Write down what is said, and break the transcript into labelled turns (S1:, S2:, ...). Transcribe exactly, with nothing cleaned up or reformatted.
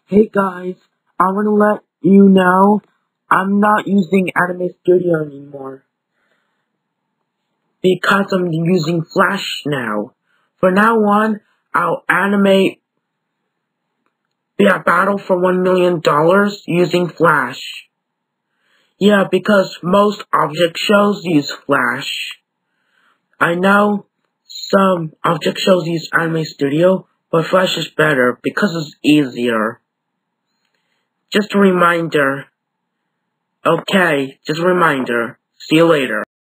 S1: Hey guys, I want to let you know I'm not using Animate Studio anymore because I'm using Flash now. From now on, I'll animate the battle for one million dollars using Flash. Yeah, because most object shows use Flash. I know some object shows use Animate Studio, but Flash is better because it's easier. Just a reminder. Okay, just a reminder. See you later.